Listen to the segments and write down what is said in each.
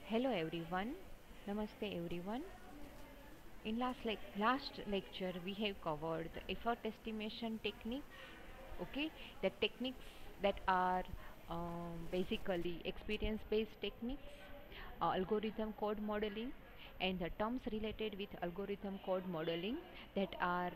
Hello everyone. Namaste everyone. In last lecture we have covered the effort estimation techniques. Okay, the techniques that are basically experience based techniques, algorithm code modeling, and the terms related with algorithm code modeling that are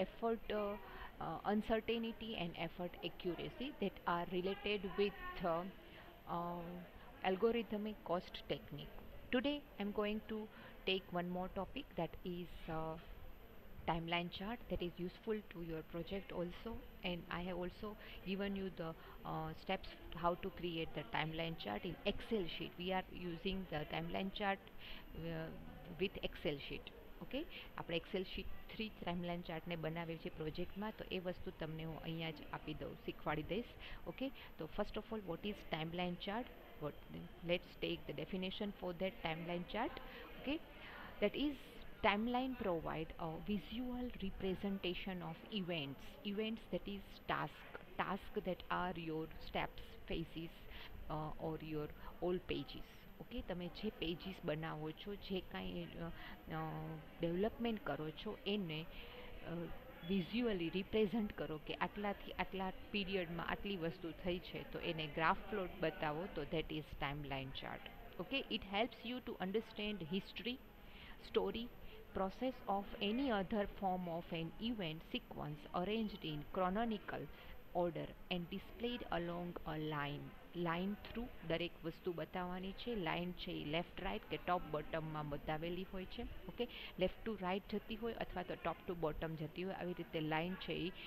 uncertainty and effort accuracy that are related with uh, algorithmic cost technique. Today I'm going to take one more topic, that is timeline chart, that is useful to your project also, and I have also given you the steps how to create the timeline chart in Excel sheet. We are using the timeline chart uh, with Excel sheet. Okay, આપણે Excel sheet 3 timeline ચાર્ટને બનાવી છે પ્રોજેક્ટમાં, તો એ વસ્તુ તમને હું અહીંયા જ આપી દઉં, શીખવાડી દઈશ. ઓકે, તો first of all, what is timeline chart? what Let's take the definition for that timeline chart. Okay, that is, timeline provide a visual representation of events, that is task that are your steps, phases, or your all pages. Okay, તમે જે pages બનાવો છો, જે કાંઈ development કરો છો, એને visually represent કરો કે આટલાથી આટલા પીરિયડમાં આટલી વસ્તુ થઈ છે, તો એને ગ્રાફ પ્લોટ બતાવો, તો that is timeline chart. Okay, it helps you to understand history, story, process of any other form of an event sequence arranged in chronological order and displayed along a line through દરેક વસ્તુ બતાવવાની છે. Line છે એ left right કે ટોપ બોટમમાં બતાવેલી હોય છે. Okay, left to right જતી હોય અથવા તો ટોપ ટુ બોટમ જતી હોય, આવી રીતે લાઇન છે એ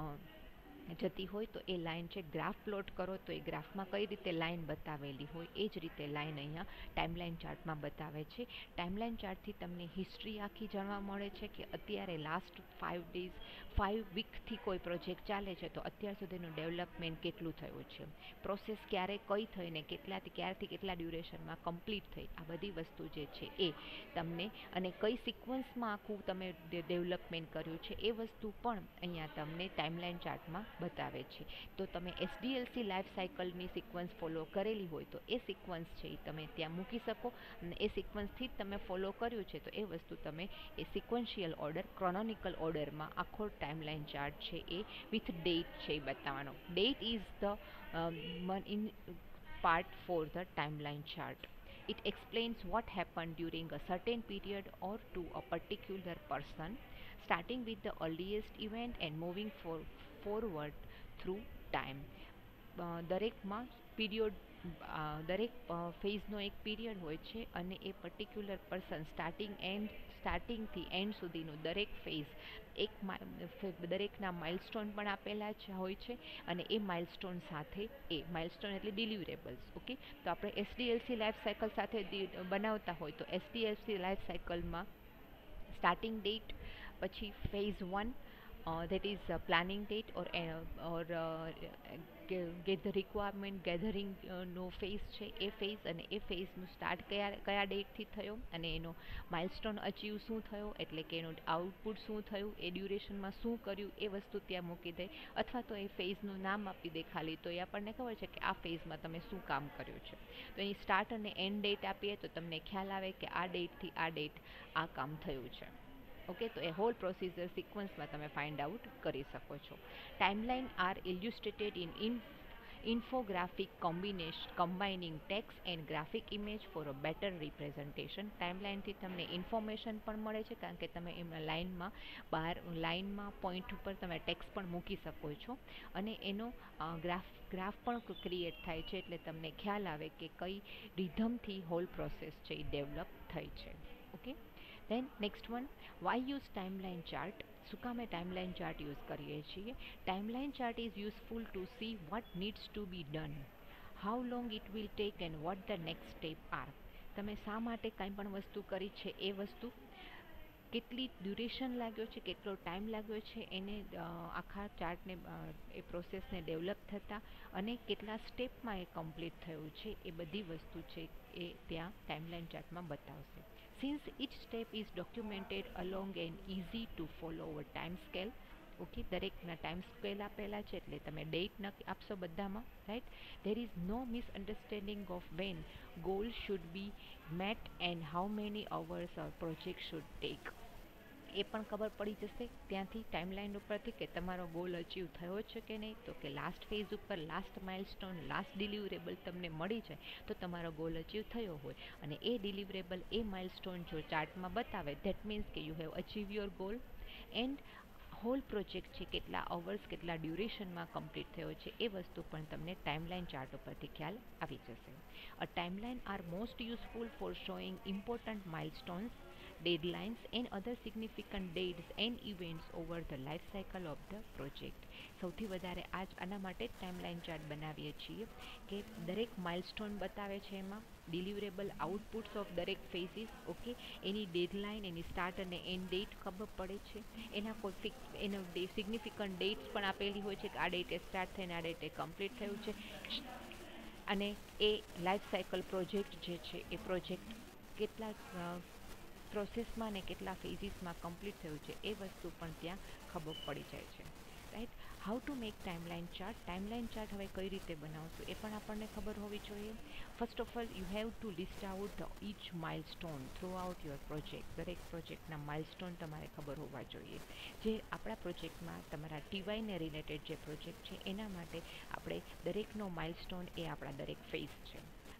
જતી હોય, તો એ લાઇન છે ગ્રાફ પ્લોટ કરો, તો એ ગ્રાફમાં કઈ રીતે લાઇન બતાવેલી હોય એ જ રીતે લાઇન અહીંયા ટાઈમલાઈન ચાર્ટમાં બતાવે છે. ટાઈમલાઈન ચાર્ટથી તમને હિસ્ટ્રી આખી જાણવા મળે છે કે અત્યારે લાસ્ટ 5 વીકથી કોઈ પ્રોજેક્ટ ચાલે છે, તો અત્યાર સુધીનું ડેવલપમેન્ટ કેટલું થયું છે, પ્રોસેસ ક્યારે કઈ થઈને ક્યારથી કેટલા ડ્યુરેશનમાં કમ્પ્લીટ થઈ, આ બધી વસ્તુ જે છે એ તમને, અને કઈ સિક્વન્સમાં આખું તમે ડેવલપમેન્ટ કર્યું છે એ વસ્તુ પણ અહીંયા તમને ટાઈમલાઈન ચાર્ટમાં બતાવે છે. તો તમે એસડીએલસી લાઈફ સાયકલની સિક્વન્સ ફોલો કરેલી હોય, તો એ સિક્વન્સ છે એ તમે ત્યાં મૂકી શકો, અને એ સિક્વન્સથી જ તમે ફોલો કર્યું છે, તો એ વસ્તુ તમે એ સિક્વન્શિયલ ઓર્ડર, ક્રોનોનિકલ ઓર્ડરમાં આખો ટાઈમલાઈન ચાર્ટ છે એ વિથ ડેટ છે એ બતાવવાનો. Date is the in part for the timeline chart. It explains what happened during a certain period or to a particular person, starting with the earliest event and moving forward through time. દરેકમાં period, દરેક ફેઝનો એક period હોય છે, અને એ particular person સ્ટાર્ટિંગથી end સુધીનું દરેક ફેઝ દરેકના માઇલસ્ટોન પણ આપેલા જ હોય છે, અને એ માઇલસ્ટોન સાથે, એ માઇલસ્ટોન એટલે ડિલિવરેબલ્સ. ઓકે, તો આપણે એસડીએલસી લાઈફ સાયકલ સાથે બનાવતા હોય, તો એસડીએલસી લાઈફ સાયકલમાં સ્ટાર્ટિંગ ડેટ, પછી phase 1, that is planning date, or get the requirement gathering નો ફેઝ છે એ ફેઝ, અને એ ફેઝનું સ્ટાર્ટ કયા ડેટથી થયો, અને એનો માઇલસ્ટોન અચીવ શું થયો, એટલે કે એનું આઉટપુટ શું થયું, એ ડ્યુરેશનમાં શું કર્યું, એ વસ્તુ ત્યાં મૂકી દે, અથવા તો એ ફેઝનું નામ આપી દે ખાલી, તો એ આપણને ખબર છે કે આ ફેઝમાં તમે શું કામ કર્યું છે. તો એની સ્ટાર્ટ અને એન્ડ ડેટ આપીએ, તો તમને ખ્યાલ આવે કે આ ડેટથી આ ડેટ આ કામ થયું છે. ઓકે, તો એ હોલ પ્રોસિજર સિક્વન્સમાં તમે ફાઇન્ડ આઉટ કરી શકો છો. Timeline are illustrated in infographic combination combining text and graphic image for a better representation. ટાઈમલાઈનથી તમને ઇન્ફોર્મેશન પણ મળે છે, કારણ કે તમે એમના લાઇનમાં પોઈન્ટ ઉપર તમે ટેક્સ્ટ પણ મૂકી શકો છો, અને એનો ગ્રાફ પણ ક્રિએટ થાય છે, એટલે તમને ખ્યાલ આવે કે કઈ રિધમથી હોલ પ્રોસેસ છે એ ડેવલપ થઈ છે. Okay, then next one, why use timeline chart? શું કામ એ ટાઈમલાઈન ચાર્ટ યુઝ કરીએ છીએ? Timeline chart is useful to see what needs to be done, how long it will take and what the next step are. તમે શા માટે કાંઈ પણ વસ્તુ કરી છે એ વસ્તુ, કેટલી ડ્યુરેશન લાગ્યો છે, કેટલો ટાઈમ લાગ્યો છે એને આખા ચાર્ટને, એ પ્રોસેસને ડેવલપ થતાં, અને કેટલા સ્ટેપમાં એ કમ્પ્લીટ થયું છે, એ બધી વસ્તુ છે એ ત્યાં ટાઈમલાઈન ચાર્ટમાં બતાવશે. Since each step is documented along an easy to follow time scale, okay, દરેકના ટાઈમ સ્કેલ આપેલા છે એટલે તમે ડેટ નક્કી આપશો બધામાં, right. There is no misunderstanding of when goal should be met and how many hours or project should take. એ પણ ખબર પડી જશે ત્યાંથી ટાઈમલાઈન ઉપરથી કે તમારો ગોલ અચીવ થયો છે કે નહીં. તો કે લાસ્ટ ફેઝ ઉપર લાસ્ટ માઇલસ્ટોન લાસ્ટ ડિલિવરેબલ તમને મળી જાય તો તમારો ગોલ અચીવ થયો હોય, અને એ ડિલિવરેબલ એ માઇલસ્ટોન જો ચાર્ટમાં બતાવે ધેટ મીન્સ કે you have achieve your goal. And whole project છે કેટલા અવર્સ કેટલા ડ્યુરેશનમાં કમ્પ્લીટ થયો છે એ વસ્તુ પણ તમને ટાઈમલાઈન ચાર્ટ ઉપરથી ખ્યાલ આવી જશે. A timeline are most useful for showing important milestones, deadlines and other significant dates and events over the life cycle of the project. સૌથી વધારે આના માટે જ ટાઈમલાઈન ચાર્ટ બનાવીએ છીએ કે દરેક માઇલસ્ટોન બતાવે છે, એમાં ડિલિવરેબલ આઉટપુટ્સ ઓફ દરેક ફેઝિસ, ઓકે, એની ડેડલાઇન એની સ્ટાર્ટ અને એન્ડ ડેટ ખબર પડે છે, એના કોઈ ફિક્સ એનો સિગ્નિફિકન્ટ ડેટ્સ પણ આપેલી હોય છે કે આ ડેટે સ્ટાર્ટ થઈને આ ડેટે કમ્પ્લીટ થયું છે, અને એ લાઈફ સાયકલ પ્રોજેક્ટ જે છે એ પ્રોજેક્ટ કેટલા પ્રોસેસમાં ને કેટલા ફેઝિસમાં કમ્પ્લીટ થયું છે એ વસ્તુ પણ ત્યાં ખબર પડી જાય છે, right. How to make timeline chart. Timeline chart હવે કઈ રીતે બનાવશું એ પણ આપણને ખબર હોવી જોઈએ. First of all you have to list out the each milestone throughout your project. દરેક પ્રોજેક્ટના માઇલસ્ટોન તમારે ખબર હોવા જોઈએ. જે આપણા પ્રોજેક્ટમાં તમારા ટીવાયને રિલેટેડ જે પ્રોજેક્ટ છે એના માટે આપણે દરેકનો માઇલસ્ટોન એ આપણા દરેક ફેઝ છે.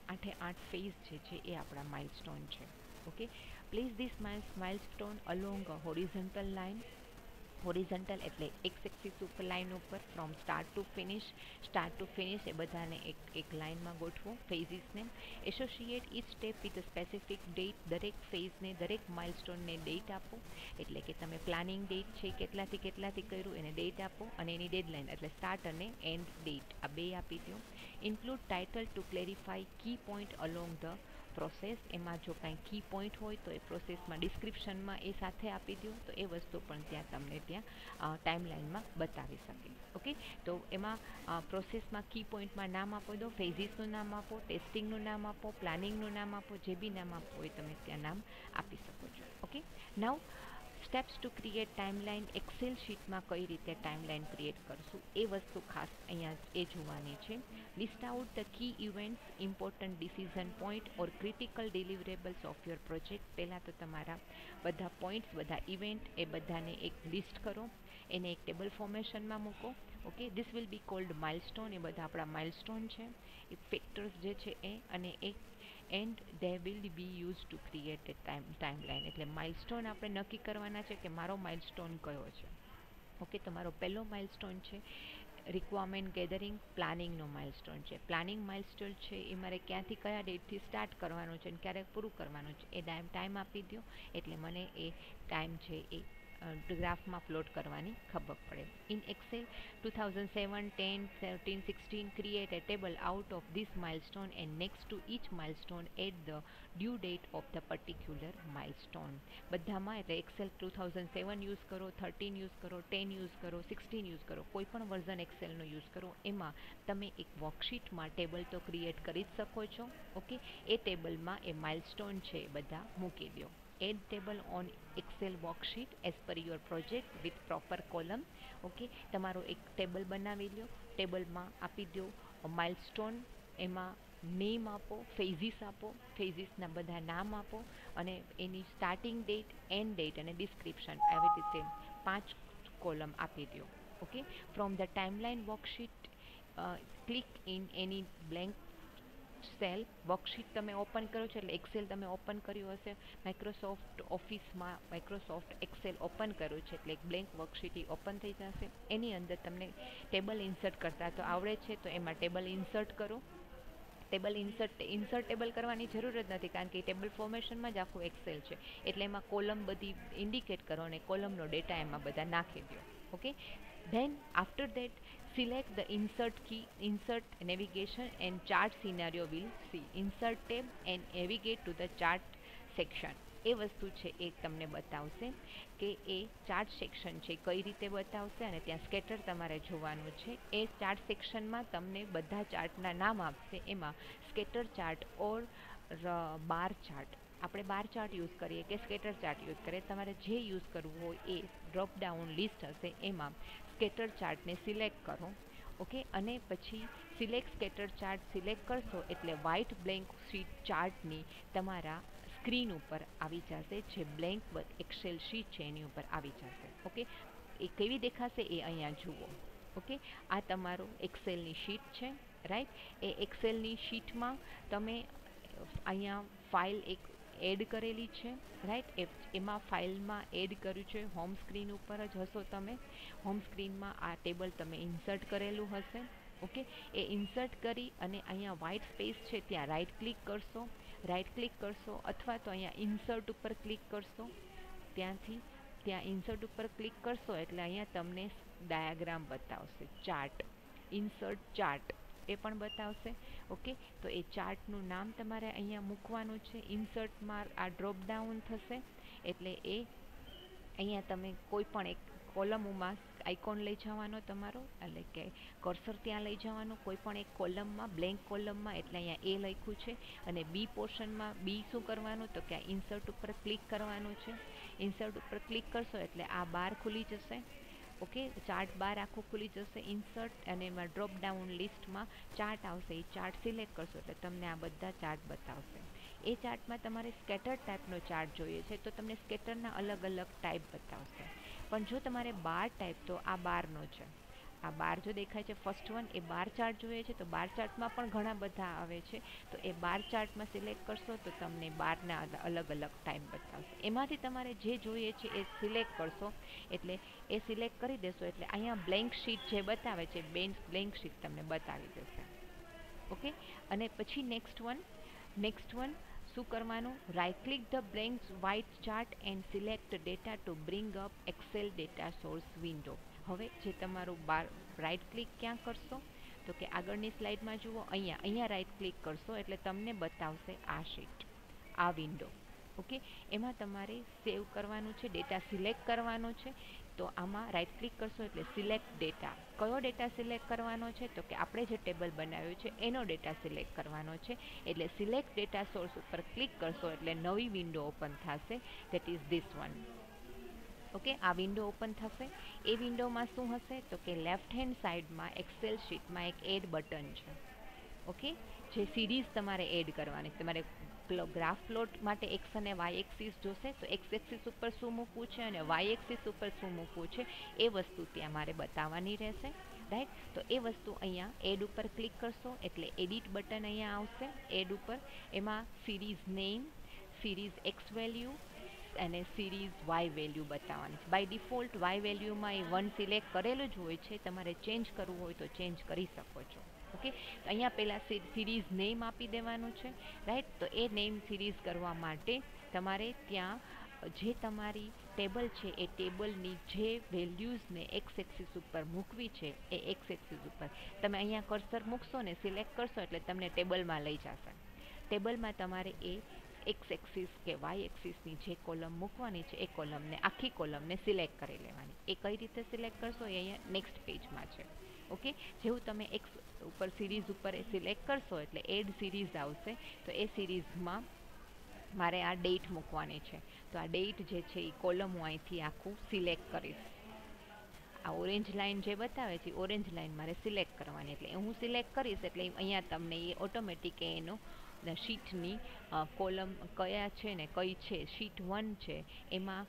8 ફેઝ જે છે એ આપણા માઇલસ્ટોન છે. Okay, place this milestone along a horizontal line. Horizontal એટલે એક્સ એક્સિસ ઉપર લાઇન ઉપર ફ્રોમ સ્ટાર્ટ ટુ ફિનિશ એ બધાને એક લાઇનમાં ગોઠવો ફેઝિસને. Associate each step with a specific date. દરેક ફેઝને દરેક માઇલસ્ટોનને ડેટ આપો, એટલે કે તમે પ્લાનિંગ ડેટ છે કેટલાથી કર્યું એને ડેટ આપો, અને એની ડેડલાઇન એટલે સ્ટાર્ટ અને એન્ડ ડેટ આ બે આપી દો. Include title to clarify key point along the process. એમાં જો કાંઈ કી પોઈન્ટ હોય તો એ પ્રોસેસમાં ડિસ્ક્રિપ્શનમાં એ સાથે આપી દો તો એ વસ્તુ પણ તમને ત્યાં ટાઈમલાઈનમાં બતાવી શકે. ઓકે, તો એમાં પ્રોસેસમાં કી પોઈન્ટમાં નામ આપી દો, ફેઝિસનું નામ આપો, ટેસ્ટિંગનું નામ આપો, પ્લાનિંગનું નામ આપો, જે બી નામ આપવું હોય તમે ત્યાં નામ આપી શકો છો. Okay, now steps to create timeline. Excel શીટમાં કઈ રીતે ટાઈમલાઈન ક્રિએટ કરશું એ વસ્તુ ખાસ અહીંયા એ જોવાની છે. List out the key events, important decision point or critical deliverables of your project. પહેલાં તો તમારા બધા પોઈન્ટ્સ બધા ઇવેન્ટ એ બધાને એક લિસ્ટ કરો, એને એક ટેબલ ફોર્મેશનમાં મૂકો. Okay, this will be called milestone. એ બધા આપણા માઇલસ્ટોન છે, એ ફેક્ટર્સ જે છે એ, અને એક and they will be use to create a timeline. એટલે માઇલસ્ટોન આપણે નક્કી કરવાના છે કે મારો માઇલસ્ટોન કયો છે. ઓકે, તમારો પહેલો માઇલસ્ટોન છે રિક્વાયરમેન્ટ ગેધરિંગ, પ્લાનિંગનો માઇલસ્ટોન છે. પ્લાનિંગ માઇલસ્ટોન છે એ મારે ક્યાંથી કયા ડેટથી સ્ટાર્ટ કરવાનું છે અને ક્યારે પૂરું કરવાનું છે એ ટાઈમ આપી દો, એટલે મને એ ટાઈમ છે એ ગ્રાફમાં પ્લોટ કરવાની ખબર પડે. In Excel 2007, 10, 13, 16 create a table out of this milestone and next to each milestone add the due date of the particular milestone. બધામાં એટલે એક્સેલ 2007 યુઝ કરો, 13 યુઝ કરો, 10 યુઝ કરો, 16 યુઝ કરો, કોઈ પણ વર્ઝન એક્સેલનો યુઝ કરો. એમાં તમે એક વર્કશીટમાં ટેબલ તો ક્રિએટ કરી જ શકો છો. ઓકે, એ ટેબલમાં એ માઇલસ્ટોન છે એ બધા મૂકી દો. Add table on Excel worksheet as per your project with proper column. Okay, તમારો એક ટેબલ બનાવી લો, ટેબલમાં આપી દો માઇલસ્ટોન, એમાં નેમ આપો, ફેઝિસ આપો, ફેઝિસના બધા નામ આપો, અને એની સ્ટાર્ટિંગ ડેટ, એન્ડ ડેટ અને ડિસ્ક્રિપ્શન આવી રીતે 5 કોલમ આપી દો. Okay, from the timeline worksheet click in any blank cell. Worksheet તમે ઓપન કરો છો એટલે એક્સેલ તમે ઓપન કર્યું હશે માઇક્રોસોફ્ટ ઓફિસમાં, માઇક્રોસોફ્ટ એક્સેલ ઓપન કર્યું છે એટલે એક બ્લેન્ક વર્કશીટ ઓપન થઈ જશે. એની અંદર તમને ટેબલ ઇન્સર્ટ કરતા તો આવડે છે, તો એમાં ટેબલ ઇન્સર્ટ કરો. ટેબલ ઇન્સર્ટેબલ કરવાની જરૂર જ નથી, કારણ કે ટેબલ ફોર્મેશનમાં જ આખું એક્સેલ છે, એટલે એમાં કોલમ બધી ઇન્ડિકેટ કરો અને કોલમનો ડેટા એમાં બધા નાખી દો. Okay, then after that select the insert key, insert navigation and chart scenario will see. Insert tab and navigate to the chart section. એ વસ્તુ છે એ તમને બતાવશે કે એ ચાર્ટ સેક્શન છે કઈ રીતે બતાવશે, અને ત્યાં સ્કેટર તમારે જોવાનું છે. એ ચાર્ટ સેક્શનમાં તમને બધા ચાર્ટના નામ આપશે. એમાં scatter chart or bar chart આપણે બાર ચાર્ટ યુઝ કરીએ કે સ્કેટર ચાર્ટ યુઝ કરીએ, તમારે જે યુઝ કરવું હોય એ ડ્રોપ ડાઉન લિસ્ટ હશે એમાં સ્કેટર ચાર્ટને સિલેક્ટ કરો. ઓકે, અને પછી સિલેક્ટ સ્કેટર ચાર્ટ સિલેક્ટ કરશો એટલે વ્હાઇટ બ્લેન્ક શીટ ચાર્ટની તમારા સ્ક્રીન ઉપર આવી જશે, જે બ્લેન્ક એક્સેલ શીટ છે એની ઉપર આવી જશે. ઓકે, એ કેવી દેખાશે એ અહીંયા જુઓ. ઓકે, આ તમારો એક્સેલની શીટ છે, રાઈટ. એ એક્સેલની શીટમાં તમે અહીંયા ફાઇલ એક એડ કરેલી છે, રાઈટ. એમાં ફાઇલમાં એડ કર્યું છે, હોમ સ્ક્રીન ઉપર જ હશો તમે. હોમ સ્ક્રીનમાં આ ટેબલ તમે ઇન્સર્ટ કરેલું હશે. ઓકે, એ ઇન્સર્ટ કરી અને અહીંયા વ્હાઇટ સ્પેસ છે ત્યાં રાઈટ ક્લિક કરશો. રાઈટ ક્લિક કરશો અથવા તો અહીંયા ઇન્સર્ટ ઉપર ક્લિક કરશો. ત્યાંથી ત્યાં ઇન્સર્ટ ઉપર ક્લિક કરશો એટલે અહીંયા તમને ડાયાગ્રામ બતાવશે, ચાર્ટ, ઇન્સર્ટ ચાર્ટ એ પણ બતાવશે. ઓકે, તો એ ચાર્ટનું નામ તમારે અહીંયા મૂકવાનું છે. ઇન્સર્ટમાં આ ડ્રોપ ડાઉન થશે એટલે એ અહીંયા તમે કોઈ પણ એક કોલમમાં આઇકોન લઈ જવાનો તમારો, એટલે કે કર્સર ત્યાં લઈ જવાનું કોઈ પણ એક કોલમમાં, બ્લેન્ક કોલમમાં, એટલે અહીંયા એ લખ્યું છે. અને બી પોર્શનમાં બી શું કરવાનું તો કે ઇન્સર્ટ ઉપર ક્લિક કરવાનું છે. ઇન્સર્ટ ઉપર ક્લિક કરશો એટલે આ બાર ખુલી જશે. ઓકે, ચાર્ટ બાર આખું ખુલી જશે ઇન્સર્ટ, અને એમાં ડ્રોપ ડાઉન લિસ્ટમાં ચાર્ટ આવશે. એ ચાર્ટ સિલેક્ટ કરશો એટલે તમને આ બધા ચાર્ટ બતાવશે. એ ચાર્ટમાં તમારે સ્કેટર ટાઈપનો ચાર્ટ જોઈએ છે તો તમને સ્કેટરના અલગ અલગ ટાઈપ બતાવશે. પણ જો તમારે બાર ટાઈપ, તો આ બારનો છે. આ બાર જો દેખાય છે ફર્સ્ટ વન, એ બાર ચાર્ટ જોઈએ છે તો બાર ચાર્ટમાં પણ ઘણા બધા આવે છે. તો એ બાર ચાર્ટમાં સિલેક્ટ કરશો તો તમને બારના અલગ અલગ ટાઈમ બતાવશે. એમાંથી તમારે જે જોઈએ છે એ સિલેક્ટ કરશો એટલે એ સિલેક્ટ કરી દેશો એટલે અહીંયા બ્લેન્ક શીટ જે બતાવે છે, બ્લેન્ક શીટ તમને બતાવી દેશે. ઓકે, અને પછી નેક્સ્ટ વન શું કરવાનું, right click the blank white chart and select data to bring up Excel data source window. હવે જે તમારું રાઇટ ક્લિક ક્યાં કરશો તો કે આગળની સ્લાઇડમાં જુઓ, અહીંયા રાઇટ ક્લિક કરશો એટલે તમને બતાવશે આ શીટ, આ વિન્ડો. ઓકે, એમાં તમારે સેવ કરવાનું છે, ડેટા સિલેક્ટ કરવાનો છે. તો આમાં રાઇટ ક્લિક કરશો એટલે સિલેક્ટ ડેટા. કયો ડેટા સિલેક્ટ કરવાનો છે તો કે આપણે જે ટેબલ બનાવ્યું છે એનો ડેટા સિલેક્ટ કરવાનો છે. એટલે સિલેક્ટ ડેટા સોર્સ ઉપર ક્લિક કરશો એટલે નવી વિન્ડો ઓપન થશે, that is this one. Okay, આ વિન્ડો ઓપન થશે. એ વિન્ડોમાં શું હશે તો કે લેફ્ટ હેન્ડ સાઈડમાં એક્સેલ શીટમાં એક એડ બટન છે. ઓકે, જે સિરીઝ તમારે એડ કરવાની, તમારે ગ્રાફ પ્લોટ માટે એક્સ અને વાય એક્સિસ જોશે તો એક્સ એક્સિસ ઉપર શું મૂકવું છે અને વાય એક્સિસ ઉપર શું મૂકવું છે એ વસ્તુ ત્યાં મારે બતાવવાની રહેશે, રાઈટ. તો એ વસ્તુ અહીંયા એડ ઉપર ક્લિક કરશો એટલે એડિટ બટન અહીંયા આવશે. એડ ઉપર એમાં series name, series X value અને સિરીઝ વાય વેલ્યુ બતાવવાની છે. બાય ડિફોલ્ટ વાય વેલ્યુમાં એ 1 સિલેક્ટ કરેલું જ હોય છે, તમારે ચેન્જ કરવું હોય તો ચેન્જ કરી શકો છો. ઓકે, તો અહીંયા પહેલાં સિરીઝ નેમ આપી દેવાનું છે, રાઈટ. તો એ નેમ સિરીઝ કરવા માટે તમારે ત્યાં જે તમારી ટેબલ છે એ ટેબલની જે વેલ્યુઝને એક્સ એક્સિસ ઉપર મૂકવી છે એ એક્સ એક્સિસ ઉપર તમે અહીંયા કર્સર મૂકશો ને સિલેક્ટ કરશો એટલે તમને ટેબલમાં લઈ જશે. ટેબલમાં તમારે એ એક્સ એક્સિસ કે વાય એક્સિસની જે કોલમ મૂકવાની છે એ કોલમને, આખી કોલમને સિલેક્ટ કરી લેવાની. એ કઈ રીતે સિલેક્ટ કરશો એ અહીંયા નેક્સ્ટ પેજમાં છે. ઓકે, જેવું તમે એક્સ ઉપર સિરીઝ ઉપર સિલેક્ટ કરશો એટલે એડ સિરીઝ આવશે. તો એ સિરીઝમાં મારે આ ડેટ મૂકવાની છે તો આ ડેટ જે છે એ કોલમ હું અહીંથી આખું સિલેક્ટ કરીશ. આ ઓરેન્જ લાઇન જે બતાવે છે ઓરેન્જ લાઇન મારે સિલેક્ટ કરવાની, એટલે હું સિલેક્ટ કરીશ એટલે અહીંયા તમને એ ઓટોમેટિક એનો શીટની કોલમ કયા છે ને કઈ છે. શીટ 1 છે એમાં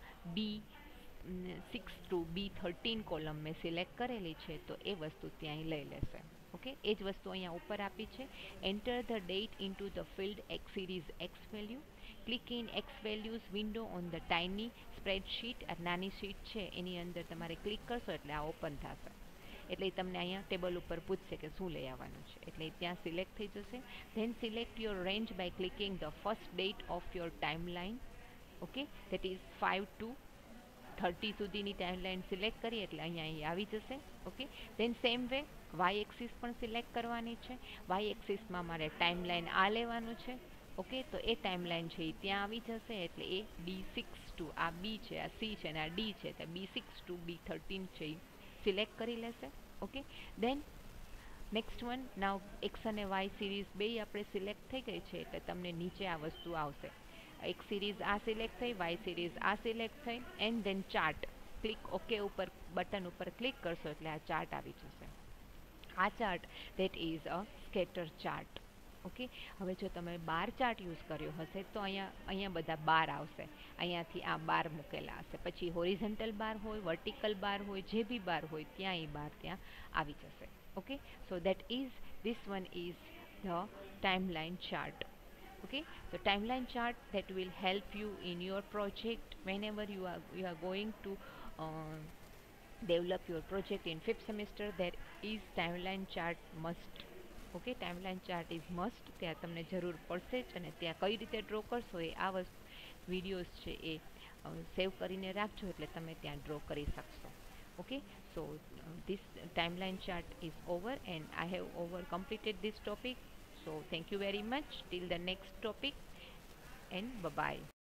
B6 ટુ B13 કોલમ મેં સિલેક્ટ કરેલી છે તો એ વસ્તુ ત્યાં લઈ લેશે. ઓકે, એ જ વસ્તુ અહીંયા ઉપર આપી છે. Enter the date into the field X series X value. Click in X values window on the tiny spreadsheet. આ નાની શીટ છે એની અંદર તમારે ક્લિક કરશો એટલે આ ઓપન થશે. એટલે તમને અહીંયા ટેબલ ઉપર પૂછશે કે શું લઈ આવવાનું છે એટલે ત્યાં સિલેક્ટ થઈ જશે. Then select your range by clicking the first date of your timeline. Okay, that is 5 to 30 સુધીની ટાઈમલાઈન સિલેક્ટ કરી એટલે અહીંયા આવી જશે. Okay, then same way Y axis પણ સિલેક્ટ કરવાની છે. વાય એક્સિસમાં મારે ટાઈમલાઈન આ લેવાનું છે. ઓકે, તો એ ટાઈમલાઈન છે એ ત્યાં આવી જશે એટલે એ B6 ટુ આ બી છે, આ સી છે અને આ ડી છે તો B6 ટુ B13 છે એ સિલેક્ટ કરી લેશે. Okay, then next one, now X અને વાય સિરીઝ બે આપણે સિલેક્ટ થઈ ગઈ છે એટલે તમને નીચે આ વસ્તુ આવશે. X series આ સિલેક્ટ થઈ, Y series આ સિલેક્ટ થઈ, and then chart click okay ઉપર બટન ઉપર ક્લિક કરશો એટલે આ ચાર્ટ આવી જશે. આ chart that is a scatter chart. Okay, હવે જો તમે બાર ચાર્ટ યુઝ કર્યો હશે તો અહીંયા બધા બાર આવશે, અહીંયાથી આ બાર મૂકેલા હશે, પછી હોરિઝન્ટલ બાર હોય, વર્ટિકલ બાર હોય, જે બી બાર હોય ત્યાં એ બાર ત્યાં આવી જશે. Okay, so that is this one is the timeline chart. Okay, so timeline chart that will help you in your project whenever you are going to uh, develop your project in fifth semester. There is timeline chart must. Okay, timeline chart is must, ત્યાં તમને જરૂર પડશે જ, અને ત્યાં કઈ રીતે draw કરશો એ આ વિડીયોઝ છે એ સેવ કરીને રાખજો એટલે તમે ત્યાં ડ્રો કરી શકશો. Okay, so this timeline chart is over and I have over completed this topic. So thank you very much till the next topic and bye bye.